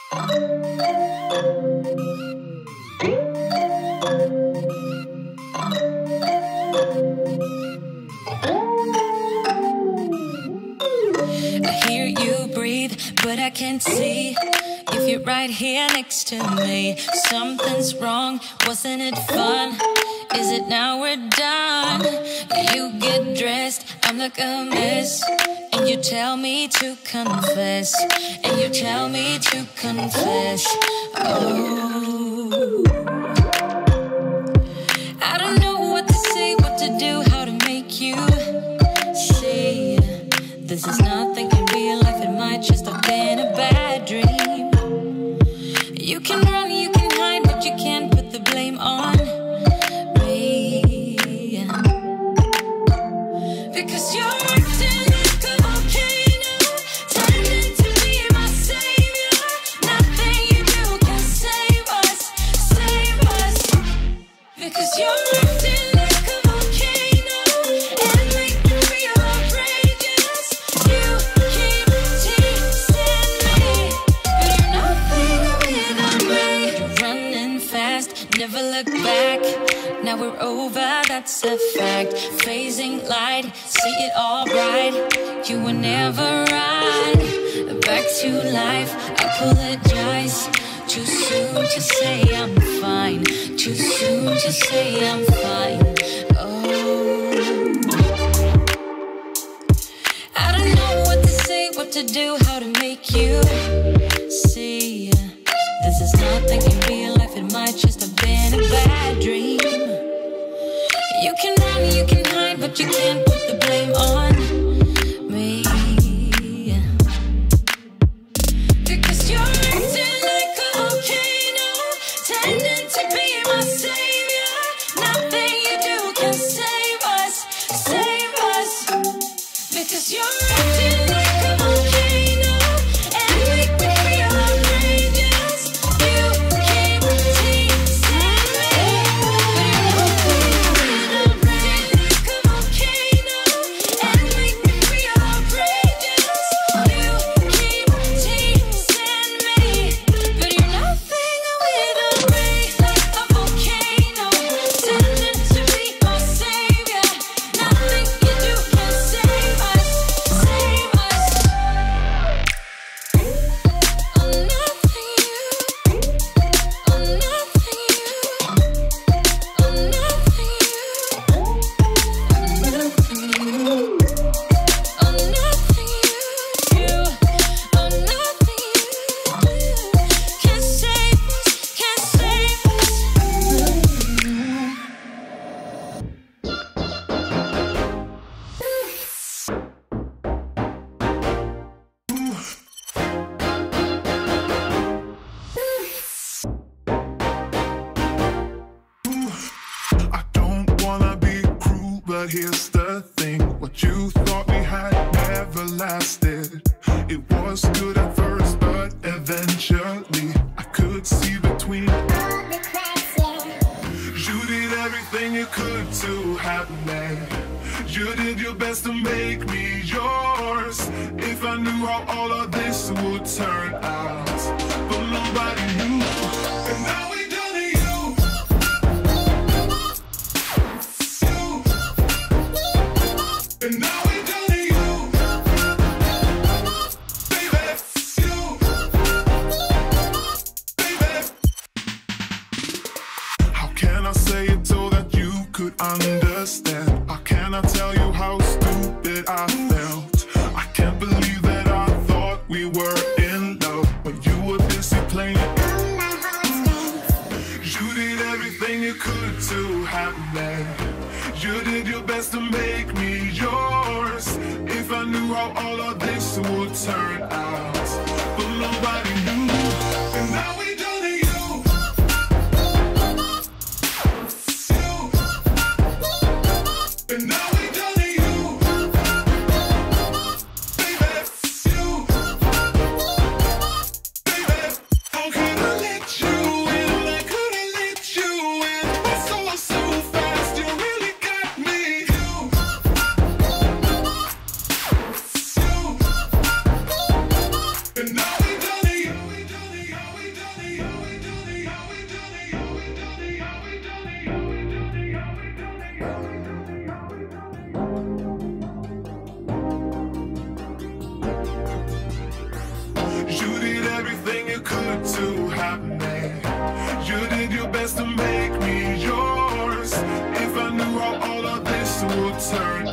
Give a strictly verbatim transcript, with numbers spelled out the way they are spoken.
hear you breathe, but I can't see if you're right here next to me. Something's wrong, wasn't it fun? Is it now we're done? You get dressed, I'm like a mess, and you tell me to confess, and you tell me to confess. Oh, I don't know what to say, what to do, how to make you see. This is nothing in real life, it might just have been a bad dream. You can run, you can hide, but you can't put the blame on me, because you're acting like a volcano, turning to be my savior. Nothing you do can save us, save us, because you're acting like a volcano and make me feel outrageous. You keep teasing me, but you're nothing without me. You're running fast, never look back. Now we're over, that's a fact. Phasing light, see it all bright. You were never right. Back to life, I apologize. Too soon to say I'm fine. Too soon to say I'm fine. Oh, I don't know what to say, what to do, how to make you see. This is nothing in real life, it might just have been a bad dream. You can run, you can hide, but you can't put the blame on me, because you're acting like a volcano, tending to be my savior. Nothing you do can save us, save us, because you're acting like a volcano and make me feel outrageous. You keep teasing me, but you're nothing like a volcano and make me feel outrageous. You keep teasing me, but you're nothing without me. Like a volcano, tending to be my savior. Nothing you do can save us, save us. Oh, nothing you, oh, nothing you, oh, nothing you, oh, nothing you, oh, nothing you, oh, nothing you can save us, can save us. I don't wanna be cruel, but here's the thing. What you thought we had never lasted. It was good at first, but eventually I could see between all the cracks, yeah. You did everything you could to have me. You did your best to make me yours. If I knew how all of this would turn out, but nobody knew. And now we done to you. And now we done to you, baby, you, baby. How can I say it so that you could understand? How can I tell you how stupid I felt? I can't believe that I thought we were in love when you were busy playing on my heartstrings. You did everything you could to have me. You did your best to make me yours. If I knew how all of this would turn out, but nobody knew. And now we done to you. You. And now we done to you. Baby, you. Baby, how could I let you in? I could have let you in. I saw so fast, you really got me. You. You. You did everything you could to have me. You did your best to make me yours. If I knew how all of this would turn